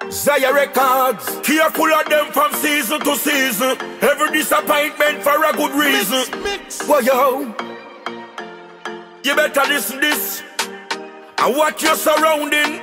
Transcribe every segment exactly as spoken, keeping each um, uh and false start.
Zaya Records, careful of them from season to season. Every disappointment for a good reason. Mix, mix. Well, yo, you better listen this and watch your surrounding.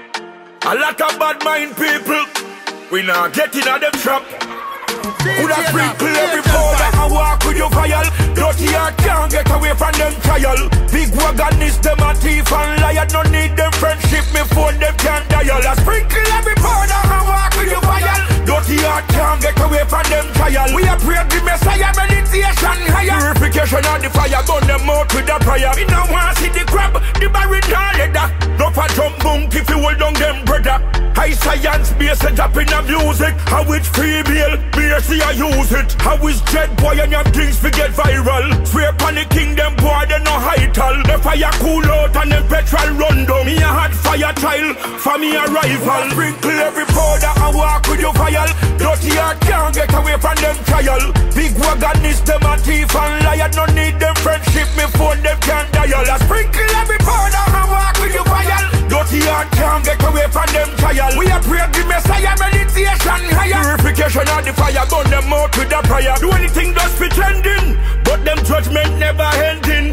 A lot of bad mind people, we not getting out them trap. Could have sprinkle every powder and walk with your fire. Dirty heart can't get away from them trial. Big wagon is them a thief and liar. No need them friendship, me phone them can't dial. I sprinkle every powder and walk with your fire. Dirty heart can't get away from them trial. We are pray the Messiah, meditation higher. Purification of the fire, burn them out with the prayer. Me no want see the crab, the barren leather. No for jump bunk if you hold down them brother. High science based it up in the music. How it's free bail, me see I use it. How is jet boy and your things forget viral. Swear upon the kingdom boy they no high tall. The fire cool out and them petrol run down. Me a hot fire child, for me a rival. Sprinkle every powder and walk with your fire. Dirty heart can't get away from them trial. Big wagon is them a thief and liar. No need them friendship, me phone them can't dial. I sprinkle every powder and walk with your fire. Dirty heart can't get away from them trial. We are pray the Messiah, meditation higher. Purification of the fire, burn them out with the prayer. Do anything just pretending, but them judgment never ending.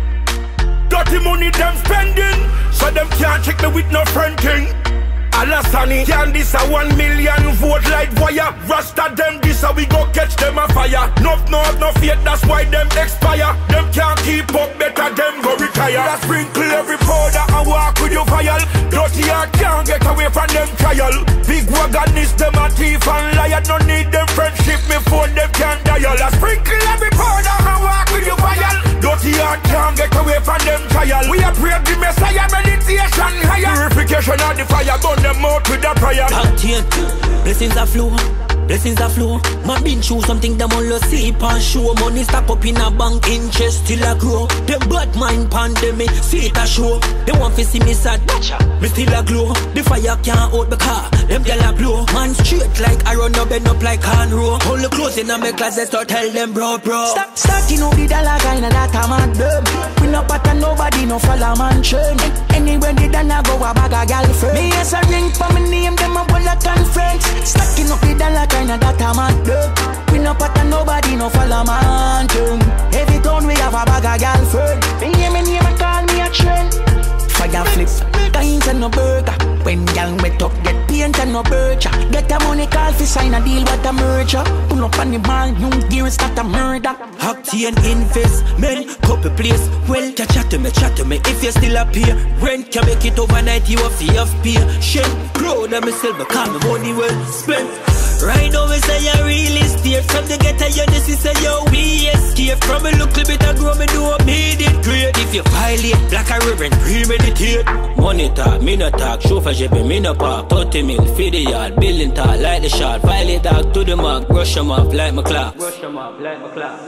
Dirty money them spending, so them can't check me with no friend thing. Alasani, can this a one million vote light wire? Rasta them this a we go catch them a fire. No, no, no faith, that's why them expire. Them can't keep up, better them go retire. I sprinkle every powder and walk with your fire. Dirty heart can't get away from them trial. Big wagon is them a thief and liar. No need them friendship, me phone them can't dial. I sprinkle every powder and walk with your fire. Dirty heart can't get away from them trial. We are pray the Messiah, meditation higher. Purification of the fire, burn them out with the prayer. Blessings are flow, blessings are flow. My been through something them all see and show. Money stack up in a bank, interest still a grow. Them bad mind pandemic, see it a show. They want to see me sad, me still a glow. The fire can't out because them gyal a blow. Man straight like I run up bend up like can row. Hold the clothes in my closet, start tell them bro bro. Start starting up the dollar guy na that a mad them. We no pattern nobody no follow man train. Anywhere the dollar go a bag a gyal friend. Me yes a ring for me name them a whole a conference. Stacking up the dollar guy na that a mad them. We no pattern nobody no follow man train. Every town we have a bag a gyal friend. Me hear me name a call me a trend. Fire flip, kinds and no burger. When y'all wet up, get paint and no bircher. Get a money call fi sign a deal with a merger. Pull up on the mall, new gear start a murder. Octane investment, couple place. Well, chat chat to me, chat to me. If you still up here, rent can make it overnight. You a fee of pay. Shit, grow them myself, but call me money well spent. Right now we say you really steer from the ghetto, you just say yo we escape from a little bit of grow me do made it great. If you violate black a ribbon, premeditate. Money talk, me no talk, chauffeur jibbing, me no park. Thirty mil, feed the yard, building talk, like the shot. Violate dog to the mark, brush them off like my clock. Brush them off like my clock.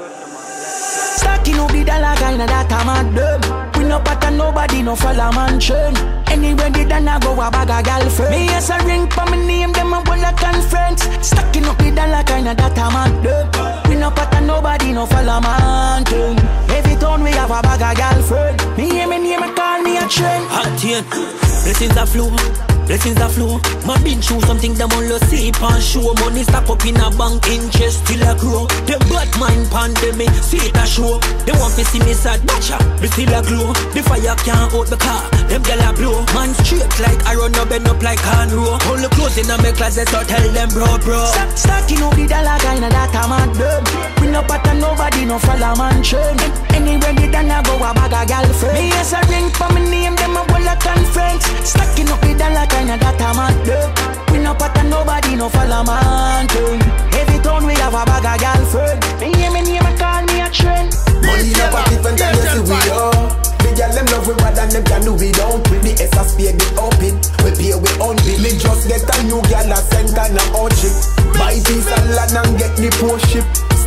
Stacking up the dollar guy na that a mad them. We no pattern nobody no follow man train. Anywhere the dollar go a bag a gyal friend. Me yes a ring for me name them a whole a conference. Stacking up the dollar guy na that a mad them. We no pattern nobody no follow man train. Every town we have a bag a gyal friend. Me hear me name a call me a trend. Octane, blessings are flow. Blessings are flow. Man been through something them all see and show. Money stack up in a bank, interest still a grow. Them bad mind pandemic, see it a show. They want to see me sad, batcha, me still a glow. The fire can't out the car, them gyal a blow. Man straight like I run up bend up like can row. Hold the clothes in a my closet, so tell them bro bro. Stacking up the dollar guy na that a mad them. We no pattern nobody no follow man train. Anywhere the dollar go a bag a gyal friend. Me yes a ring for me name them a whole a conference. Stacking up the dollar guy na that a mad them. We no pattern nobody no follow man train. Every town we have a bag a gyal friend. Me hear me name a call me a trend. Money in a pocket and then you see we are. The girl them love we more than them can do without. With the S S P the open, we pay we own bill. Me just get a new girl a cent and a old chick. Buy piece of land and get the poor ship.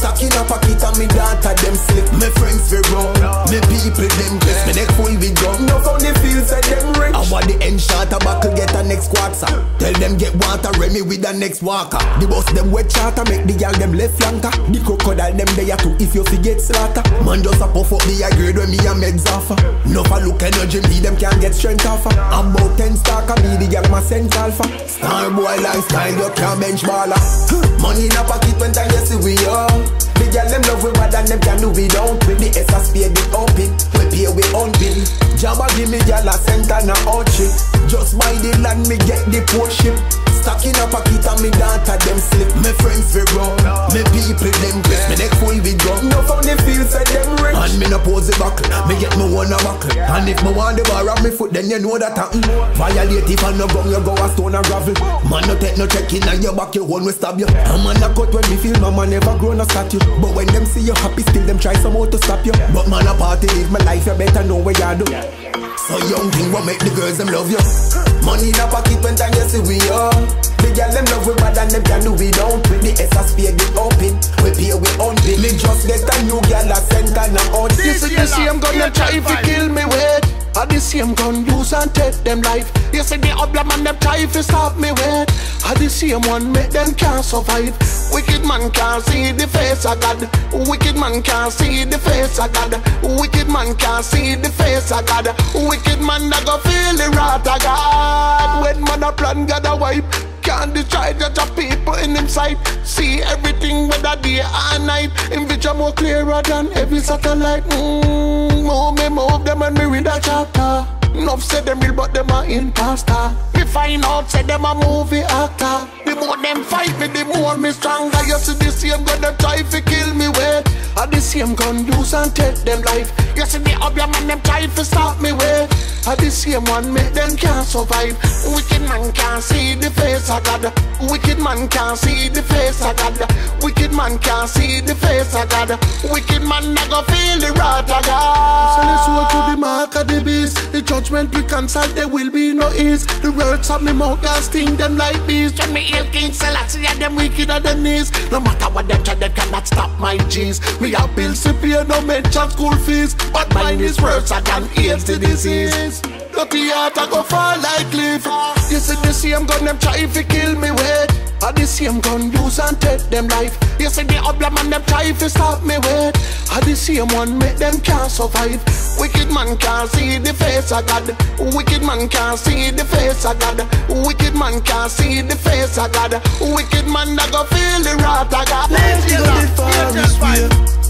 Stuck in a pocket and me data them slick. Me friends fi run, me people them bless. Me neck full with gun. No found the fields say them rich. I want the end shot a buckle get a next quarter. Tell them get water Remy with the next walker. The boss them wet charter make the girl them left flanker. The crocodile them there too if you forget slaughter. Man just a puff up the high grade when me a meds offer. No for look energy me them can't get strength offer. I'm about ten star can be the girl my sense alpha. Star boy lifestyle you can't bench baller. Money in a pocket when time you see we all. The girl them love we bad and them can do without. With the S S P the open, we pay we own bill. Jabba give me girl a cent and a out shit. Just buy the land me get the poor ship. Stuck in a pocket and me data them slip. Me friends fi run, me people them bless. Me neck full with gun. No found the field say them rich. And me no pose the buckle, me get me one a buckle. And if me want the bar on me foot then you know that happen. Violate if I no gun you go a stone and gravel. Man no take no check in and your back your one will stab you. A man a cut when me feel my man never grow no statue. But when them see you happy still them try some how to stop you. But man a party live my life you better know where you do. So young thing what make the girls them love you. Money in a pocket when time you see we all. The girl them love we bad and them can do without. With the S S P the open, we pay we own bill. Me just get a new girl a cent and a out. This is the same gun them try to kill me with. I the same gun use and take them life. You see the obla man them try to stop me with. I the same one make them can't survive. Wicked man can't see the face of God. Wicked man can't see the face of God. Wicked man can't see the face of God. Wicked man that go feel the wrath of God. When man a plan God a wipe. Can't destroy judge of people in him sight. See everything whether day or night. In vision more clearer than every satellite. Mmm, move me, move them and me read a chapter. Enough say them real but them a imposter. Me find out say them a movie actor. The more them fight me, the more me stronger. You see the same gun them try to kill me with. I the same gun use and take them life. You see the obvious man them try to stop me with. I the same one make them can't survive. Wicked man can't see the face of God. Wicked man can't see the face of God. Wicked man can't see the face of God. Wicked man not go feel the wrath of God. So let's walk to the mark of the beast. The judgment we consult there will be no ease. The words of me mouth can sting them like bees. When me hail King Selassie and them wicked at the knees. No matter what them try, they cannot stop my G's. We have bills to pay, no mention school fees. But mine is worse I can heal the disease. Dirty heart I go fall like cliff. You see the same gun them try to kill me with. I the same gun use and take them life. You see the obla man them try to stop me with. I the same one make them can't survive. Wicked man can't see the face of God. Wicked man can't see the face of God. Wicked man can't see the face of God. Wicked man that go feel the wrath of God. Loyalty go the farthest way.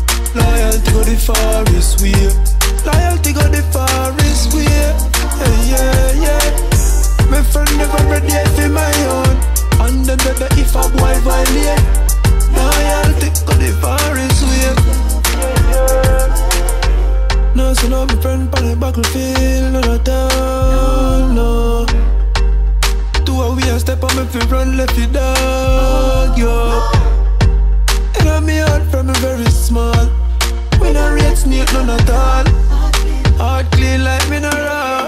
Loyalty go the farthest way. Loyalty go the farthest way. Yeah, yeah, yeah. My friend never ready for my own. And then better if a boy violate. Loyalty go the farthest way. No, so no, my friend on the battlefield, no, not down, no. Two a we a step on me fi run left it dog, yo. And I'm me heart from me very small. We no rate snake, none at all. Heart clean like mineral.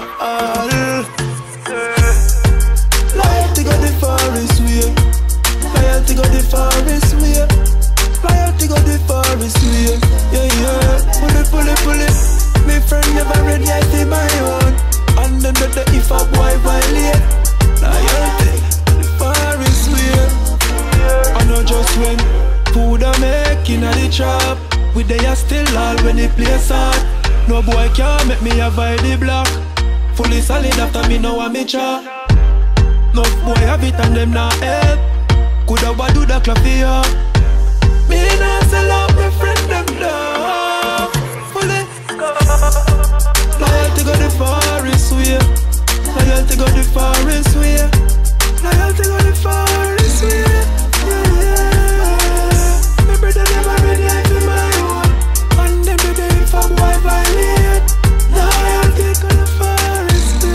Loyalty go the farthest way. Loyalty go the farthest way. Loyalty go the farthest way. Yeah, yeah. Pull it, pull it, pull it. My friend never ready, I feel my own. And then better if a boy violate. Loyalty the farthest way. I know just when food I make in the trap. With the ass still all when they play hard. No boy can make me avoid the block. Fully solid after me now I'm a chop. No boy have it and them not help. Coulda wa do the clap for ya. Me nah sell out my friend them dog. Fully loyalty go the farthest way. Loyalty go the farthest way. Loyalty go the farthest way. Yeah, yeah. My brother never ready for my own. And them baby if a boy violate. Loyalty go the farthest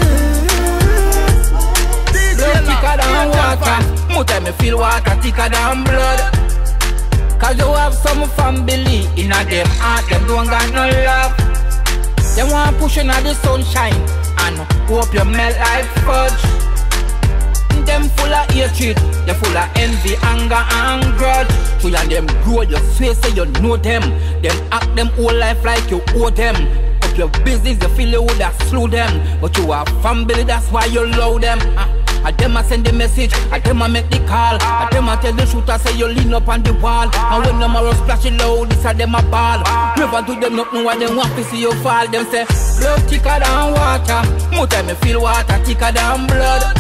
way. Blood thicker than water. More time me feel water thicker than blood. Cause you have some family in a them heart, them don't got no love. They want push in the sunshine and hope you melt like fudge. Them full of of hatred, you're full of envy, anger and grudge. So and them grow, you swear say you know them. Them act them whole life like you owe them. Up your business, you feel you would have slew them. But you are family, that's why you love them. uh. I them a send the message, I them a make the call, I them a tell the shooter say you lean up on the wall. And when them a splash it loud, this a them a ball. Never do them nothing when them want to see you fall. Them say, blood thicker than water. More time me feel water thicker than blood.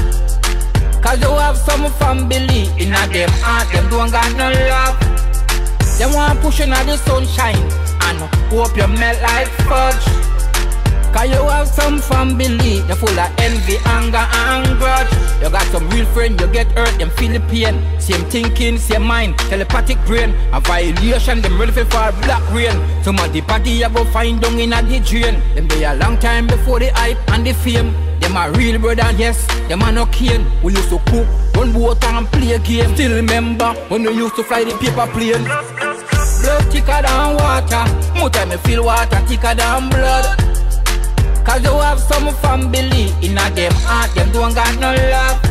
Cause you have some family in a them heart, them don't got no love. Them want push in the sunshine and hope you melt like fudge. Cause you have some family, you're full of envy, anger and grudge. You got some real friend, you get hurt, them feel the pain. Same thinking, same mind, telepathic brain. A violation, them ready for black rain. Some of the party you go find down in a the drain. Them they a long time before the hype and the fame. Them a real brother, yes, them a no cane. We used to cook, run water and play a game. Still remember when we used to fly the paper plane. Blood thicker than water, more time me feel water thicker than blood. Cause you have some family in a them heart, them don't got no love.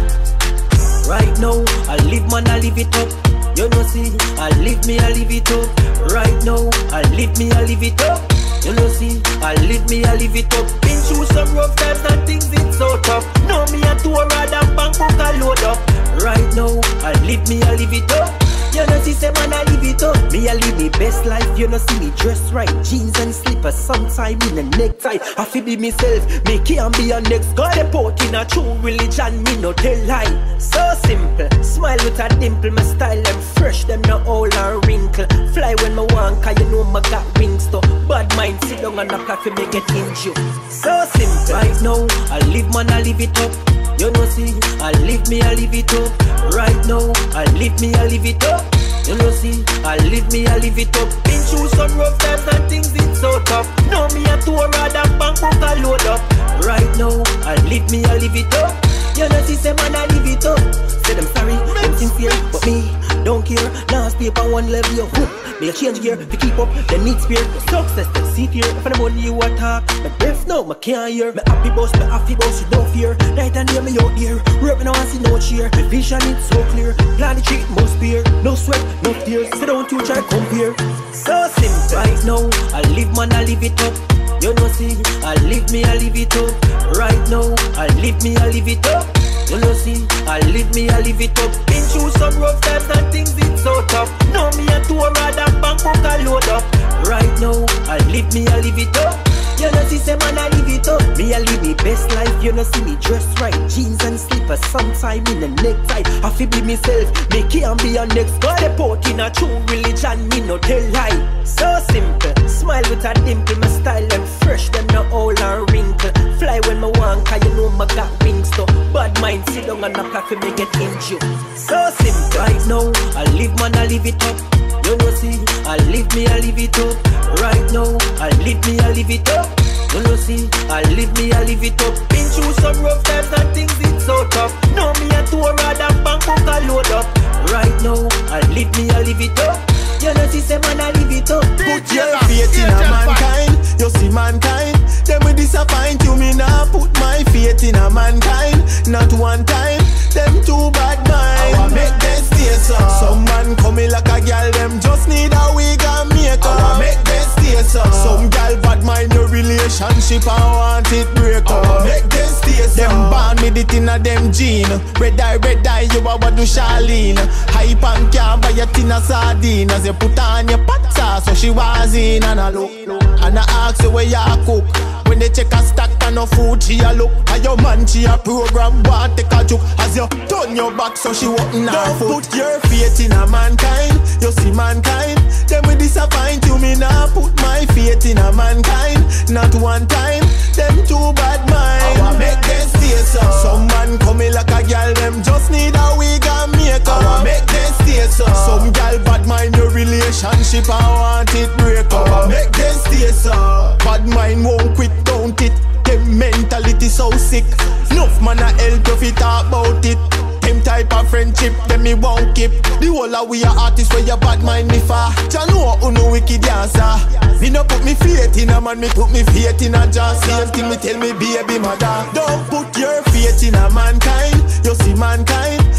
Right now, I live man, I live it up. You know see, I live me, I live it up. Right now, I live me, I live it up. You know see, I live me, I live it up. Been through some rough times and things it's so tough. Know me a tour rather bank book a load up. Right now, I live me, I live it up. You know see, say man, I live it up. Me, I live me best life. You know see me dress right, jeans and slippers, sometime in a necktie. I feel be myself, me can't be a next guy. They put in a true religion, me no tell lie. So simple, smile with a dimple. My style them fresh, them no all and wrinkle. Fly when me want, cause you know me got wings too. Bad mind sit down on the platform, me get injured. So simple. Right now, I live man, I live it up. You know see, I live me, I live it up. Right now, I live me, I live it up. You know see, I live me, I live it up. Been through some rough times and things it's so tough. Know me a tour rather bank book a load up. Right now, I live me, I live it up. You know see, say man, I live it up. Say them sorry, them sincere, but me don't care. Last paper one level you hook. Me a change gear to keep up, them need spear. Success, them see fear. If I'm money you attack, me deaf now, me can't hear. Me happy boss, me happy boss, you don't fear. Night and day me out here, work me now and see no cheer. The vision it's so clear, plan the cheat must bear. No sweat, no tears, sit down to try compare. So simple. Right now, I live man, I live it up. You know see, I live me, I live it up. Right now, I live me, I live it up. You know see, I live me, I live it up. Been through some rough times and things it's so tough. Know me a tour rather bank book a load up. Right now, I live me, I live it up. You know see, say man, I live it up. Me, I live me best life. You know see me dress right, jeans and slippers, sometime in a necktie. I feel be myself, me can't be a next guy. They put in a true religion, me no tell lie. So simple, smile with a dimple. My style them fresh, them no all and wrinkle. Fly when me want, cause you know me got wings too. Bad mind sit down on the platform, me get injured. So simple. Right now, I live man, I live it up. You know see, I live me, I live it up. Right now, I live me, I live it up. You know see, I live me, I live it up. Been through some rough times and things it's so tough. Know me a tour rather bank book a load up. Right now, I live me, I live it up. You know see, say man, I live it up. Put your faith in a mankind. You see mankind, them will disappoint you. Me now put my faith in a mankind. Not one time, them too bad mind. I make them stay so. Some man coming like a girl, them just need a wig and makeup. I make them stay so. Some girl bad mind your relationship and want it break up. I make them stay so. Them born with it in a them gene. Red eye, red eye, you a what do Charlene. Hype and can't buy a tin of sardine. As you put on your pot sauce, so she was in and I look. And I ask you where you cook. When they check a stack and no food, she a look. And your man, she a program, but take a joke. As you turn your back, so she walking her foot. Put your faith in a mankind. You see mankind, them will disappoint you. Me now put my faith in a mankind. Not one time, them too bad mind. I make them stay so. Some man coming like a girl, them just need a wig and makeup. I make them stay so. Some girl bad mind your relationship and want it break up. I make them stay so. Bad mind won't quit, don't it? Them mentality so sick. Enough man a help if you talk about it. Them type of friendship, them me won't keep. The whole of we are artists where you bad mind me far. Ya know who no wicked answer. Me no put me faith in a man, me put me faith in a just. Same thing me tell me baby mother. Don't put your faith in a mankind. You see mankind,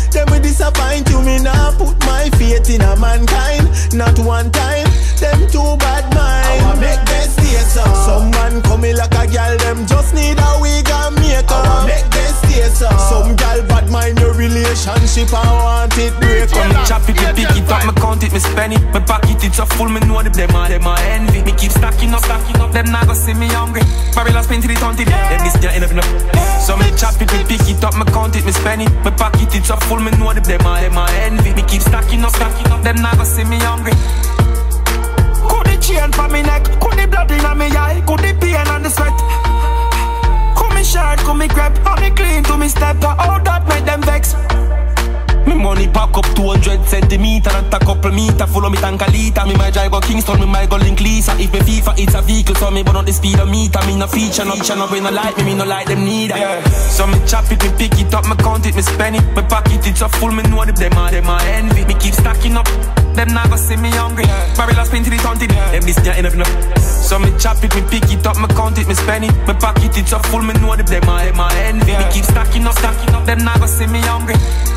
Them will disappoint you, me now put my faith in a mankind. Not one time, them too bad mind. I make them stay so. Some man coming like a girl, them just need a wig and makeup. I make them stay so. Some girl bad mind your relationship, I want it break. When me chop it, me pick it up, me count it, me spend it. Me pocket it so full, me know them, them are, them are envy. Me keep stacking up, stacking up, them not go see me hungry. Babylon spin to the twenty, them this year enough, enough. So me chop it, me pick it up, me count it, me spend it. Me pocket it so full, me know them, them are, them are envy. Me keep stacking up, stacking up, them not go see me hungry. Could the chain for me neck, could the blood in my eye, could the pain and the sweat. Could me shirt, could me crepe, how me clean to me step. How that make them vex. Me money pack up two hundred centimeter and a couple meter. Follow me tank a liter. Me might drive go Kingston, me might go link Lisa. If me FIFA, it's a vehicle, so me burn out the speedometer. Me no feature, no feature, no bring no light me, me no like them neither. Yeah. So me chop it, me pick it up, me count it, me spend it. Me pocket it so full, me know them, them are, them are envy. Me keep stacking up, them not go see me hungry. Yeah. Babylon spin to the twenty, yeah. Them this year enough, enough. So me chop it, me pick it up, me count it, me spend it. Me pocket it so full, me know them, them are, them are envy. Yeah. Me keep stacking up, stacking up, them not go see me hungry.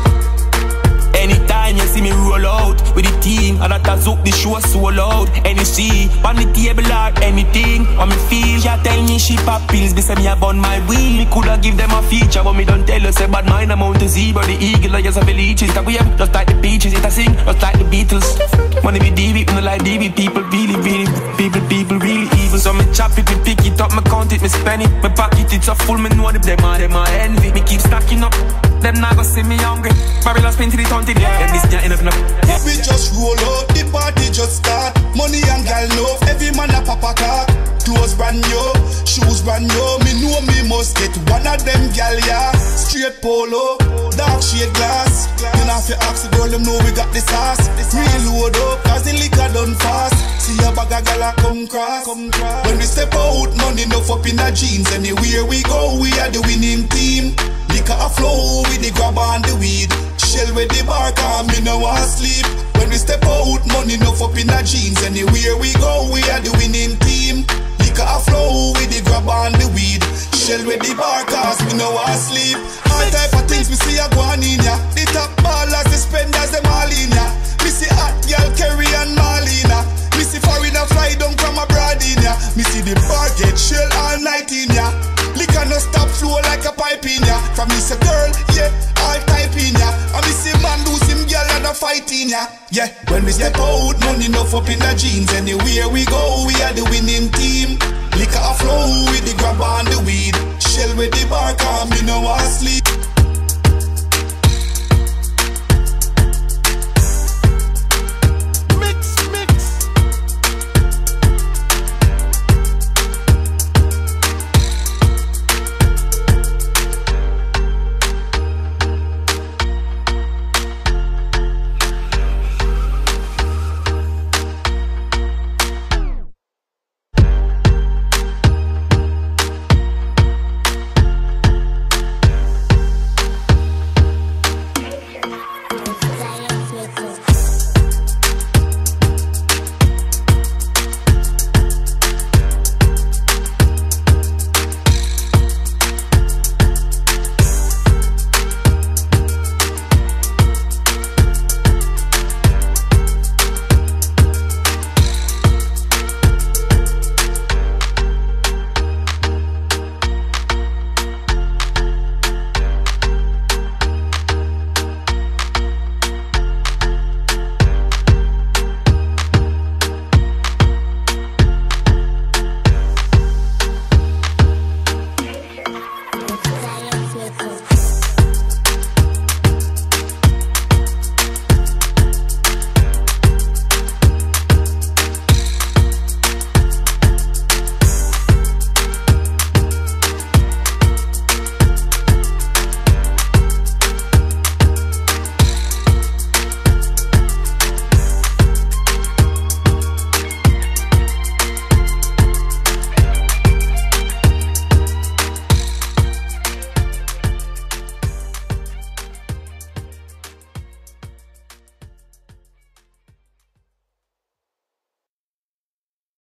Anytime you see me roll out with the team, and that zook the show so loud. And you see, on the table or anything, on me feel, ya tell me she pop pills, be say me a bun my wheel. Me coulda give them a feature, but me don't tell you say bad mind amount to zebra. The eagle, I just have a leeches. That we have just like the beaches, it a sing, just like the Beatles. Money me D V, me no like D V. People really, really, people, people really evil. So me chop it, me pick it up, me count it, me spend it. Me pocket it so full, me know them, them are, them are envy. Me keep stacking up, them not go see me hungry. Babylon spin to the twenty, yeah. Them this year enough, enough. We just roll out, the party just start. Money and gal love, every man a pop a car. Clothes brand new, shoes brand new. Me know me must get one of them gal, yeah. Straight polo, dark shade glass. You know if you ask the girl, them know we got the sauce. Reload up, cause the liquor done fast. See a bag of gal a come cross. When we step out, money enough up in the jeans. Anywhere we go, we are the winning team. Liquor a flow with the grab and the weed. Shell with the bar, cause me no want sleep. When we step out, money enough up in the jeans. Anywhere we go, we are the winning team. Liquor a flow with the grab and the weed. Shell with the bar, cause me no want sleep. All type of things me see a go on in ya. The top ballers, the spenders, them all in ya. Me see hot girl Kerry and Marlena. Me see foreigner fly down from abroad in ya. Me see the bar get shell all night in ya. Liquor no stop flow like a pipe in ya. From me say girl, yeah, all type in ya. And me see man lose him girl and a fight in ya. Yeah, when we step out, money enough up in the jeans. Anywhere we go, we are the winning team. Liquor a flow with the grab and the weed. Shell with the bar, cause me no want sleep.